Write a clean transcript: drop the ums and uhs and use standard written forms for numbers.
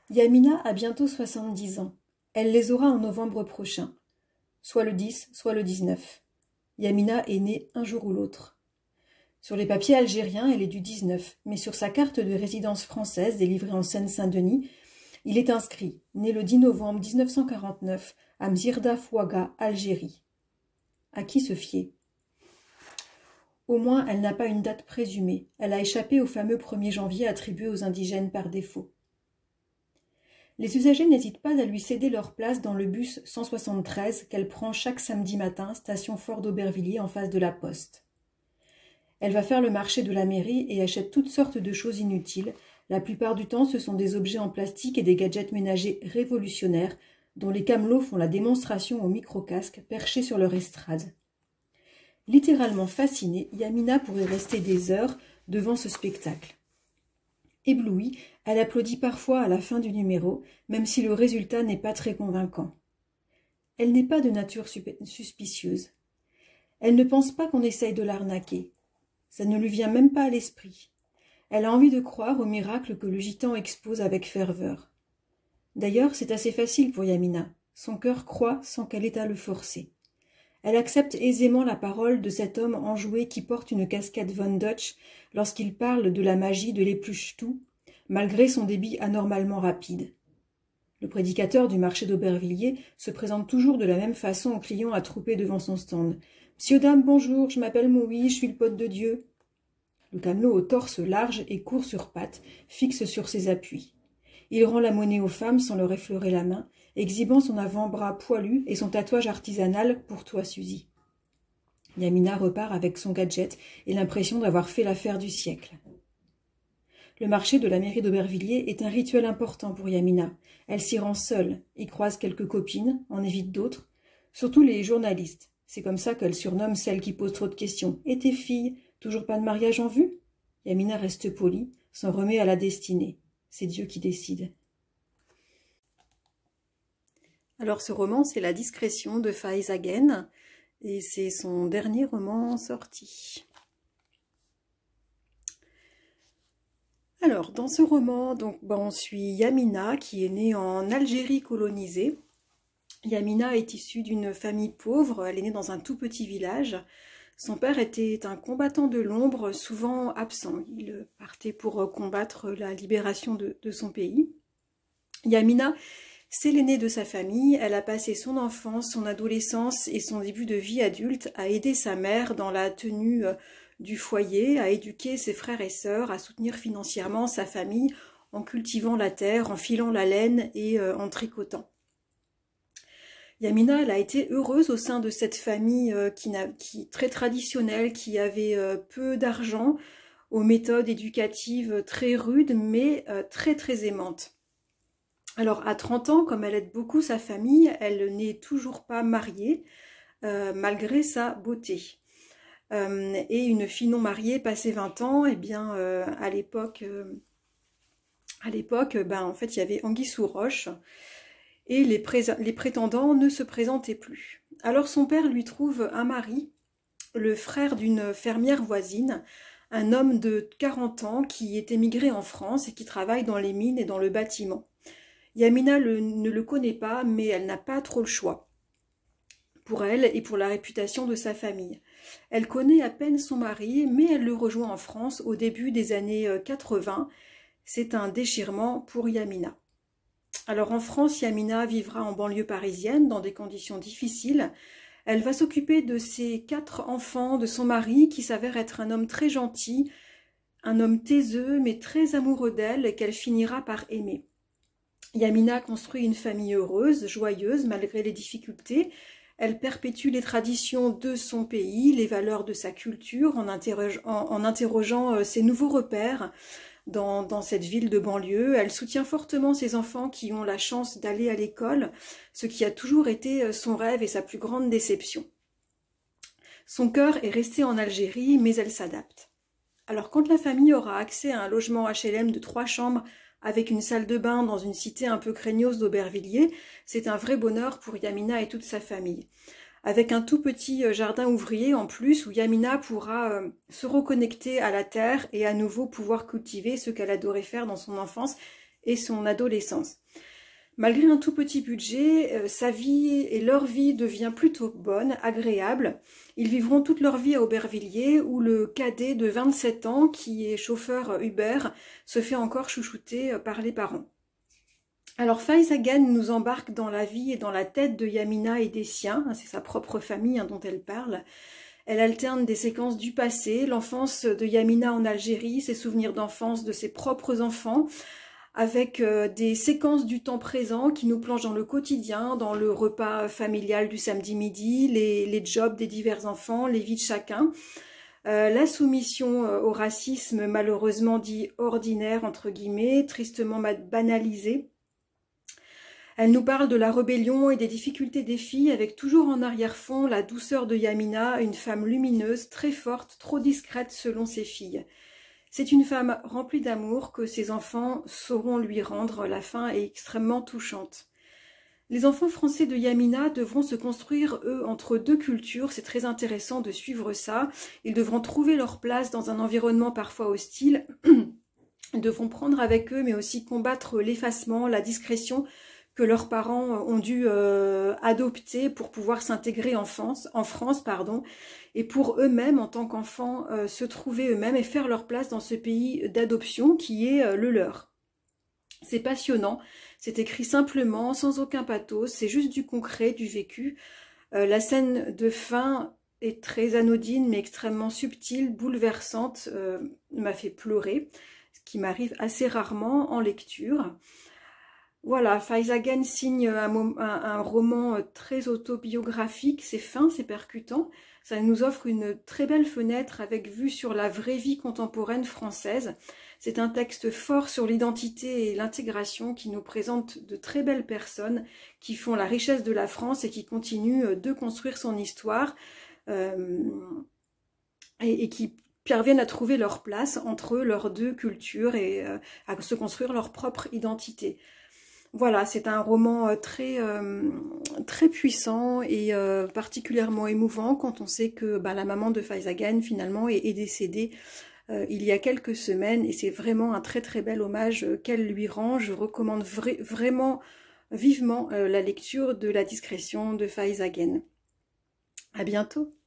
Yamina a bientôt 70 ans. Elle les aura en novembre prochain. Soit le 10, soit le 19. Yamina est née un jour ou l'autre. Sur les papiers algériens, elle est du 19, mais sur sa carte de résidence française délivrée en Seine-Saint-Denis, il est inscrit « Né le 10 novembre 1949 à Mzirda Fouaga, Algérie ». À qui se fier? Au moins, elle n'a pas une date présumée. Elle a échappé au fameux 1er janvier attribué aux indigènes par défaut. Les usagers n'hésitent pas à lui céder leur place dans le bus 173 qu'elle prend chaque samedi matin, station Fort d'Aubervilliers en face de la poste. Elle va faire le marché de la mairie et achète toutes sortes de choses inutiles. La plupart du temps, ce sont des objets en plastique et des gadgets ménagers révolutionnaires dont les camelots font la démonstration au micro-casque perché sur leur estrade. Littéralement fascinée, Yamina pourrait rester des heures devant ce spectacle. Éblouie, elle applaudit parfois à la fin du numéro, même si le résultat n'est pas très convaincant. Elle n'est pas de nature suspicieuse. Elle ne pense pas qu'on essaye de l'arnaquer. Ça ne lui vient même pas à l'esprit. Elle a envie de croire au miracle que le gitan expose avec ferveur. D'ailleurs, c'est assez facile pour Yamina. Son cœur croit sans qu'elle ait à le forcer. Elle accepte aisément la parole de cet homme enjoué qui porte une casquette Von Dutch lorsqu'il parle de la magie de l'épluche-tout, malgré son débit anormalement rapide. Le prédicateur du marché d'Aubervilliers se présente toujours de la même façon aux clients attroupés devant son stand. « Monsieur, dame, bonjour, je m'appelle Moui, je suis le pote de Dieu. » Le camelot au torse large et court sur pattes, fixe sur ses appuis. Il rend la monnaie aux femmes sans leur effleurer la main, exhibant son avant-bras poilu et son tatouage artisanal « Pour toi, Suzy ». Yamina repart avec son gadget et l'impression d'avoir fait l'affaire du siècle. Le marché de la mairie d'Aubervilliers est un rituel important pour Yamina. Elle s'y rend seule, y croise quelques copines, en évite d'autres, surtout les journalistes. C'est comme ça qu'elle surnomme celles qui posent trop de questions. « Et tes filles, toujours pas de mariage en vue ?» Yamina reste polie, s'en remet à la destinée. C'est Dieu qui décide. Alors ce roman, c'est La discrétion de Faiz Agen, et c'est son dernier roman sorti. Alors, dans ce roman, on suit Yamina, qui est née en Algérie colonisée. Yamina est issue d'une famille pauvre, elle est née dans un tout petit village. Son père était un combattant de l'ombre, souvent absent. Il partait pour combattre la libération de son pays. Yamina, c'est l'aînée de sa famille. Elle a passé son enfance, son adolescence et son début de vie adulte à aider sa mère dans la tenue du foyer, à éduquer ses frères et sœurs, à soutenir financièrement sa famille en cultivant la terre, en filant la laine et en tricotant. Yamina, elle a été heureuse au sein de cette famille qui très traditionnelle, qui avait peu d'argent, aux méthodes éducatives très rudes, mais très très aimantes. Alors à 30 ans, comme elle aide beaucoup sa famille, elle n'est toujours pas mariée, malgré sa beauté. Et une fille non mariée, passé 20 ans, eh bien à l'époque, en fait, il y avait anguille sous roche. Et les prétendants ne se présentaient plus. Alors son père lui trouve un mari, le frère d'une fermière voisine, un homme de 40 ans qui est émigré en France et qui travaille dans les mines et dans le bâtiment. Yamina ne le connaît pas, mais elle n'a pas trop le choix, pour elle et pour la réputation de sa famille. Elle connaît à peine son mari, mais elle le rejoint en France au début des années 80. C'est un déchirement pour Yamina. Alors en France, Yamina vivra en banlieue parisienne dans des conditions difficiles. Elle va s'occuper de ses 4 enfants, de son mari qui s'avère être un homme très gentil, un homme taiseux mais très amoureux d'elle et qu'elle finira par aimer. Yamina construit une famille heureuse, joyeuse malgré les difficultés. Elle perpétue les traditions de son pays, les valeurs de sa culture en interrogeant ses nouveaux repères. Dans cette ville de banlieue. Elle soutient fortement ses enfants qui ont la chance d'aller à l'école, ce qui a toujours été son rêve et sa plus grande déception. Son cœur est resté en Algérie, mais elle s'adapte. Alors quand la famille aura accès à un logement HLM de 3 chambres avec une salle de bain dans une cité un peu craignos d'Aubervilliers, c'est un vrai bonheur pour Yamina et toute sa famille. Avec un tout petit jardin ouvrier en plus où Yamina pourra se reconnecter à la terre et à nouveau pouvoir cultiver ce qu'elle adorait faire dans son enfance et son adolescence. Malgré un tout petit budget, sa vie et leur vie devient plutôt bonne, agréable. Ils vivront toute leur vie à Aubervilliers, où le cadet de 27 ans, qui est chauffeur Uber, se fait encore chouchouter par les parents. Alors Faiz Agen nous embarque dans la vie et dans la tête de Yamina et des siens, c'est sa propre famille dont elle parle. Elle alterne des séquences du passé, l'enfance de Yamina en Algérie, ses souvenirs d'enfance de ses propres enfants, avec des séquences du temps présent qui nous plongent dans le quotidien, dans le repas familial du samedi midi, les jobs des divers enfants, les vies de chacun. La soumission au racisme malheureusement dit ordinaire, entre guillemets, tristement banalisé. Elle nous parle de la rébellion et des difficultés des filles, avec toujours en arrière-fond la douceur de Yamina, une femme lumineuse, très forte, trop discrète selon ses filles. C'est une femme remplie d'amour que ses enfants sauront lui rendre. La fin est extrêmement touchante. Les enfants français de Yamina devront se construire, eux, entre deux cultures. C'est très intéressant de suivre ça. Ils devront trouver leur place dans un environnement parfois hostile. Ils devront prendre avec eux, mais aussi combattre l'effacement, la discrétion que leurs parents ont dû adopter pour pouvoir s'intégrer en France, et pour eux-mêmes, en tant qu'enfants, se trouver eux-mêmes et faire leur place dans ce pays d'adoption qui est le leur. C'est passionnant, c'est écrit simplement, sans aucun pathos, c'est juste du concret, du vécu. La scène de fin est très anodine, mais extrêmement subtile, bouleversante, m'a fait pleurer, ce qui m'arrive assez rarement en lecture. Voilà, Faiz Agen signe un roman très autobiographique, c'est fin, c'est percutant. Ça nous offre une très belle fenêtre avec vue sur la vraie vie contemporaine française. C'est un texte fort sur l'identité et l'intégration qui nous présente de très belles personnes qui font la richesse de la France et qui continuent de construire son histoire et qui parviennent à trouver leur place entre leurs deux cultures et à se construire leur propre identité. Voilà, c'est un roman très puissant et particulièrement émouvant quand on sait que la maman de Faiz Agen finalement est décédée il y a quelques semaines, et c'est vraiment un très très bel hommage qu'elle lui rend. Je recommande vraiment vivement la lecture de La discrétion de Faiz Agen. À bientôt.